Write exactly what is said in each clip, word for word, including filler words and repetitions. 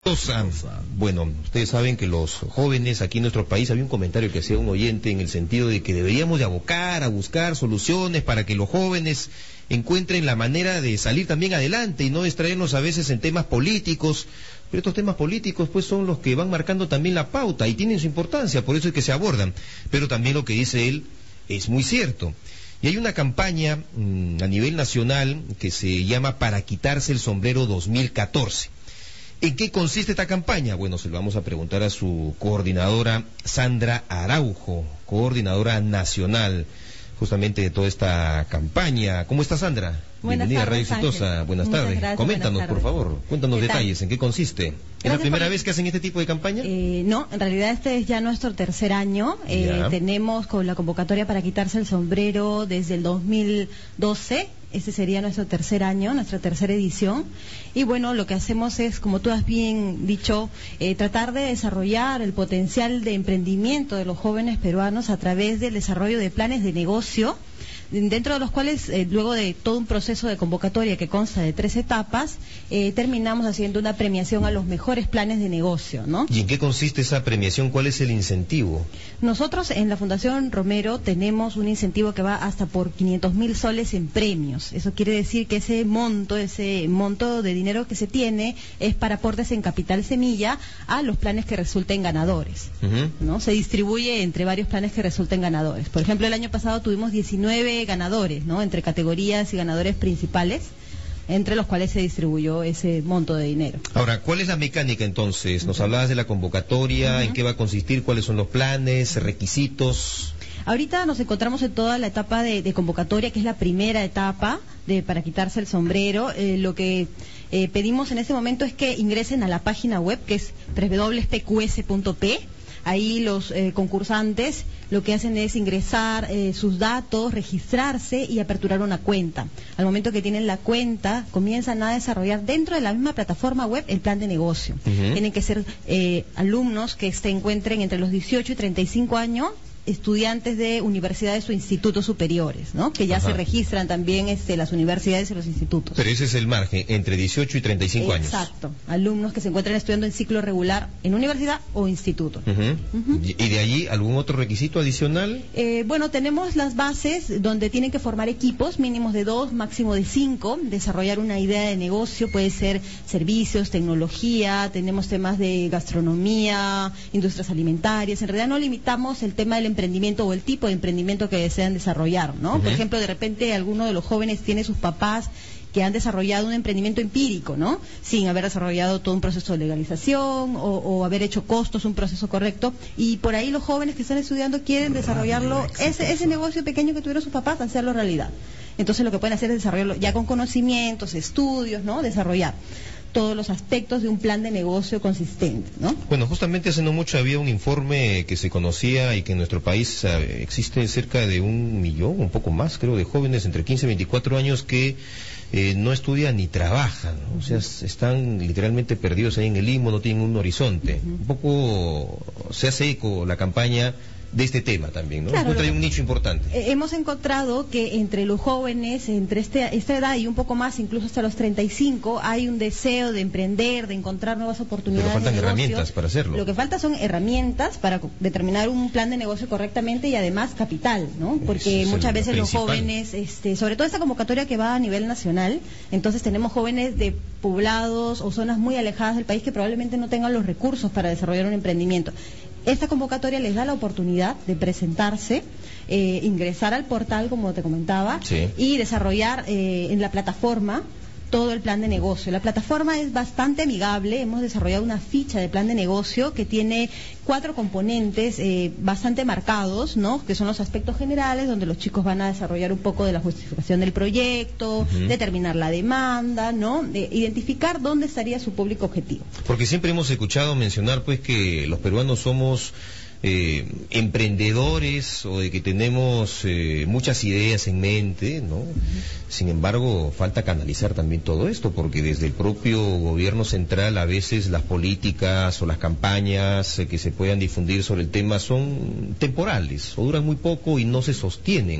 exitosa. Bueno, ustedes saben que los jóvenes aquí en nuestro país, había un comentario que hacía un oyente en el sentido de que deberíamos de abocar a buscar soluciones para que los jóvenes encuentren la manera de salir también adelante y no distraernos a veces en temas políticos. Pero estos temas políticos pues son los que van marcando también la pauta y tienen su importancia, por eso es que se abordan. Pero también lo que dice él es muy cierto. Y hay una campaña mmm, a nivel nacional que se llama Para Quitarse el Sombrero dos mil catorce. ¿En qué consiste esta campaña? Bueno, se lo vamos a preguntar a su coordinadora Sandra Araujo, coordinadora nacional justamente de toda esta campaña. ¿Cómo está, Sandra? Buenas Bienvenida tardes, a Radio Exitosa. Ángel. Buenas Muchas tardes. gracias, Coméntanos, buenas tardes. por favor. Cuéntanos detalles. tal? ¿En qué consiste? ¿Es Gracias la primera por... vez que hacen este tipo de campaña? Eh, no, en realidad este es ya nuestro tercer año. Eh, tenemos con la convocatoria Para Quitarse el Sombrero desde el dos mil doce. Este sería nuestro tercer año, nuestra tercera edición. Y bueno, lo que hacemos es, como tú has bien dicho, eh, tratar de desarrollar el potencial de emprendimiento de los jóvenes peruanos a través del desarrollo de planes de negocio, dentro de los cuales, eh, luego de todo un proceso de convocatoria que consta de tres etapas, eh, terminamos haciendo una premiación a los mejores planes de negocio, ¿no? ¿Y en qué consiste esa premiación? ¿Cuál es el incentivo? Nosotros en la Fundación Romero tenemos un incentivo que va hasta por quinientos mil soles en premios. Eso quiere decir que ese monto, ese monto de dinero que se tiene es para aportes en capital semilla a los planes que resulten ganadores, uh-huh. ¿no? Se distribuye entre varios planes que resulten ganadores. Por ejemplo, el año pasado tuvimos diecinueve ganadores, ¿no? Entre categorías y ganadores principales, entre los cuales se distribuyó ese monto de dinero. Ahora, ¿cuál es la mecánica entonces? Nos uh-huh. hablabas de la convocatoria, uh-huh. ¿en qué va a consistir? ¿Cuáles son los planes, requisitos? Ahorita nos encontramos en toda la etapa de, de convocatoria, que es la primera etapa de Para Quitarse el Sombrero. Eh, lo que eh, pedimos en este momento es que ingresen a la página web, que es doble u doble u doble u punto p q s punto p. Ahí los eh, concursantes lo que hacen es ingresar eh, sus datos, registrarse y aperturar una cuenta. Al momento que tienen la cuenta, comienzan a desarrollar dentro de la misma plataforma web el plan de negocio. Uh-huh. Tienen que ser eh, alumnos que se encuentren entre los dieciocho y treinta y cinco años, estudiantes de universidades o institutos superiores, ¿no? Que ya Ajá. se registran también este, las universidades y los institutos. Pero ese es el margen, entre dieciocho y treinta y cinco años. Exacto, alumnos que se encuentran estudiando en ciclo regular en universidad o instituto. Uh-huh. Uh-huh. ¿Y de allí algún otro requisito adicional? Eh, bueno, tenemos las bases donde tienen que formar equipos mínimos de dos, máximo de cinco, desarrollar una idea de negocio, puede ser servicios, tecnología, tenemos temas de gastronomía, industrias alimentarias. En realidad no limitamos el tema del emprendimiento o el tipo de emprendimiento que desean desarrollar, ¿no? Uh-huh. Por ejemplo, de repente alguno de los jóvenes tiene sus papás que han desarrollado un emprendimiento empírico, ¿no? Sin haber desarrollado todo un proceso de legalización o, o haber hecho costos, un proceso correcto, y por ahí los jóvenes que están estudiando quieren desarrollarlo, ese, ese negocio pequeño que tuvieron sus papás, hacerlo realidad. Entonces lo que pueden hacer es desarrollarlo ya con conocimientos, estudios, ¿no? Desarrollar todos los aspectos de un plan de negocio consistente, ¿no? Bueno, justamente hace no mucho había un informe que se conocía y que en nuestro país eh, existe cerca de un millón, un poco más creo, de jóvenes entre quince y veinticuatro años que eh, no estudian ni trabajan, ¿no? O sea, están literalmente perdidos ahí en el limbo, no tienen un horizonte. Uh-huh. Un poco se hace eco la campaña de este tema también, ¿no? Claro, Encuentra un nicho importante. Eh, hemos encontrado que entre los jóvenes, entre este, esta edad y un poco más, incluso hasta los treinta y cinco, hay un deseo de emprender, de encontrar nuevas oportunidades. Pero faltan de negocio. herramientas para hacerlo. Lo que falta son herramientas para determinar un plan de negocio correctamente y además capital, ¿no? Porque muchas veces los jóvenes, este, sobre todo esta convocatoria que va a nivel nacional, entonces tenemos jóvenes de poblados o zonas muy alejadas del país que probablemente no tengan los recursos para desarrollar un emprendimiento. Esta convocatoria les da la oportunidad de presentarse, eh, ingresar al portal, como te comentaba, sí. y desarrollar eh, en la plataforma todo el plan de negocio. La plataforma es bastante amigable, hemos desarrollado una ficha de plan de negocio que tiene cuatro componentes eh, bastante marcados, ¿no? Que son los aspectos generales, donde los chicos van a desarrollar un poco de la justificación del proyecto, uh-huh. determinar la demanda, ¿no? De identificar dónde estaría su público objetivo. Porque siempre hemos escuchado mencionar pues que los peruanos somos Eh, emprendedores o de que tenemos eh, muchas ideas en mente, ¿no? Uh-huh. Sin embargo, falta canalizar también todo esto, porque desde el propio gobierno central a veces las políticas o las campañas eh, que se puedan difundir sobre el tema son temporales o duran muy poco y no se sostienen.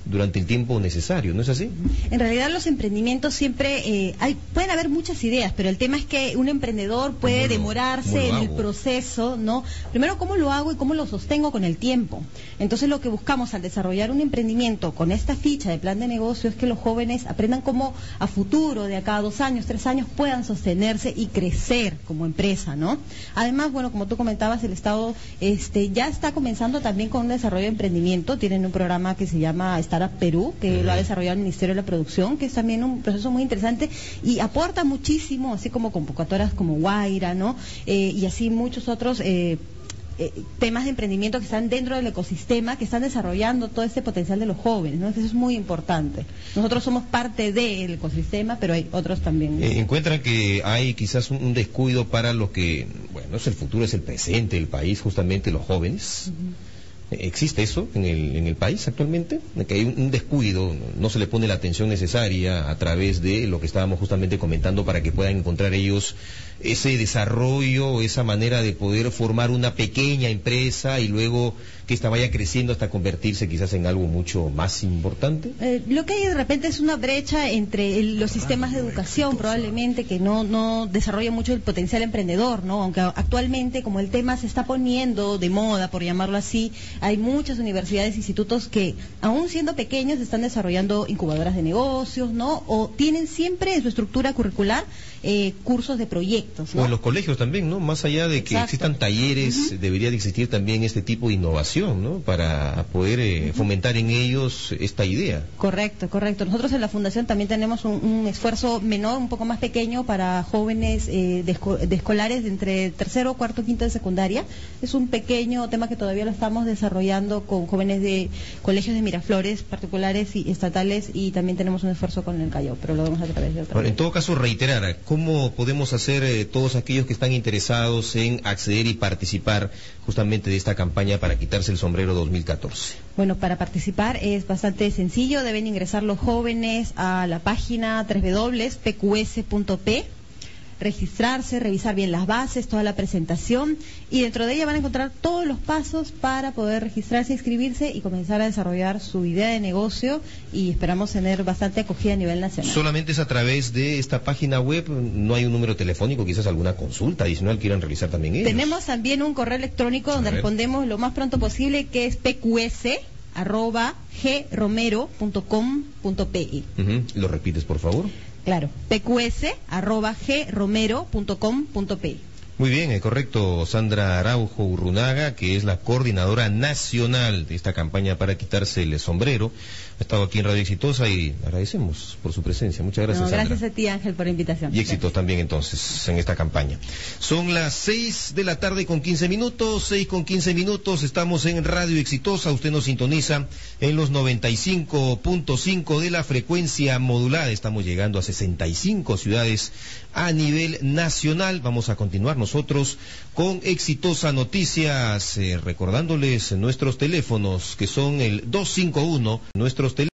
durante el tiempo necesario, ¿no es así? En realidad los emprendimientos siempre, eh, hay, pueden haber muchas ideas, pero el tema es que un emprendedor puede lo, demorarse en el proceso, ¿no? Primero, ¿cómo lo hago y cómo lo sostengo con el tiempo? Entonces lo que buscamos al desarrollar un emprendimiento con esta ficha de plan de negocio es que los jóvenes aprendan cómo a futuro, de acá a dos años, tres años, puedan sostenerse y crecer como empresa, ¿no? Además, bueno, como tú comentabas, el Estado este, ya está comenzando también con un desarrollo de emprendimiento. Tienen un programa que se llama Startup Perú, que uh-huh. lo ha desarrollado el Ministerio de la Producción, que es también un proceso muy interesante y aporta muchísimo, así como convocatorias como Guaira, ¿no? Eh, y así muchos otros eh, eh, temas de emprendimiento que están dentro del ecosistema, que están desarrollando todo este potencial de los jóvenes, ¿no? Eso es muy importante. Nosotros somos parte del ecosistema, pero hay otros también. Eh, ¿Encuentran que hay quizás un, un descuido para lo que, bueno, es el futuro, es el presente del país, justamente los jóvenes? Uh-huh. ¿Existe eso en el, en el país actualmente? Que hay un, un descuido, no se le pone la atención necesaria a través de lo que estábamos justamente comentando para que puedan encontrar ellos ese desarrollo, esa manera de poder formar una pequeña empresa y luego que esta vaya creciendo hasta convertirse quizás en algo mucho más importante. Eh, lo que hay de repente es una brecha entre el, los sistemas de educación, probablemente, que no, no desarrolla mucho el potencial emprendedor, ¿no? Aunque actualmente, como el tema se está poniendo de moda, por llamarlo así, hay muchas universidades e institutos que, aún siendo pequeños, están desarrollando incubadoras de negocios, ¿no? O tienen siempre en su estructura curricular eh, cursos de proyectos, ¿no? O en los colegios también, ¿no? Más allá de que Exacto. existan talleres, uh-huh. debería de existir también este tipo de innovación, ¿no? Para poder eh, uh-huh. fomentar en ellos esta idea. Correcto, correcto. Nosotros en la Fundación también tenemos un, un esfuerzo menor, un poco más pequeño, para jóvenes eh, de, esco de escolares de entre tercero, cuarto, quinto de secundaria. Es un pequeño tema que todavía lo estamos desarrollando con jóvenes de colegios de Miraflores, particulares y estatales, y también tenemos un esfuerzo con el Callao, pero lo vemos a través de otra. Bueno, en todo caso, reiterar, ¿cómo podemos hacer eh, todos aquellos que están interesados en acceder y participar justamente de esta campaña para quitarse el sombrero dos mil catorce? Bueno, para participar es bastante sencillo. Deben ingresar los jóvenes a la página doble u doble u doble u punto p q s punto p, registrarse, revisar bien las bases, toda la presentación, y dentro de ella van a encontrar todos los pasos para poder registrarse, inscribirse y comenzar a desarrollar su idea de negocio, y esperamos tener bastante acogida a nivel nacional. ¿Solamente es a través de esta página web? ¿No hay un número telefónico, quizás alguna consulta adicional quieran realizar también ellos? Tenemos también un correo electrónico donde respondemos lo más pronto posible, que es p q s arroba g romero punto com punto p i. Uh-huh. ¿Lo repites, por favor? Claro, p q s arroba g romero punto com punto p i. Muy bien, es correcto. Sandra Araujo Urrunaga, que es la coordinadora nacional de esta campaña para quitarse el sombrero, ha estado aquí en Radio Exitosa y agradecemos por su presencia. Muchas gracias, no, gracias Sandra. a ti, Ángel, por la invitación. Y éxitos también entonces en esta campaña. Son las seis de la tarde con quince minutos, seis con quince minutos, estamos en Radio Exitosa, usted nos sintoniza en los noventa y cinco punto cinco de la frecuencia modulada, estamos llegando a sesenta y cinco ciudades a nivel nacional. Vamos a continuar nosotros con Exitosa Noticias, eh, recordándoles nuestros teléfonos, que son el dos cinco uno, nuestros teléfonos